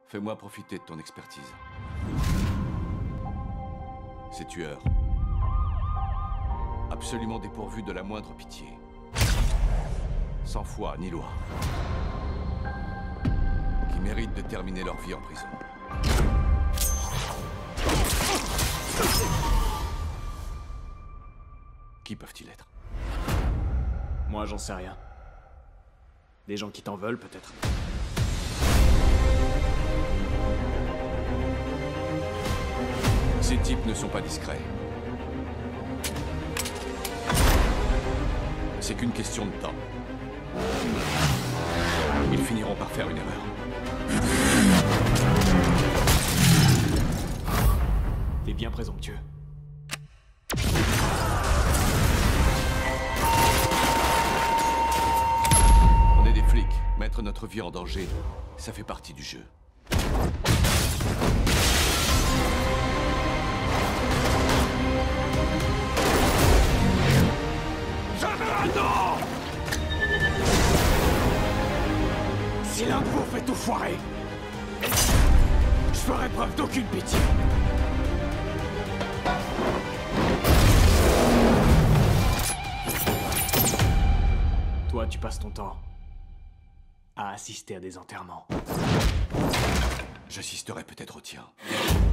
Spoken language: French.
Fais-moi profiter de ton expertise. Ces tueurs, absolument dépourvus de la moindre pitié, sans foi ni loi, qui méritent de terminer leur vie en prison. Qui peuvent-ils être? Moi, j'en sais rien. Des gens qui t'en veulent, peut-être. Ces types ne sont pas discrets. C'est qu'une question de temps. Ils finiront par faire une erreur. T'es bien présomptueux. On est des flics. Mettre notre vie en danger, ça fait partie du jeu. Si l'un de vous fait tout foirer, je ferai preuve d'aucune pitié. Toi, tu passes ton temps à assister à des enterrements. J'assisterai peut-être au tien.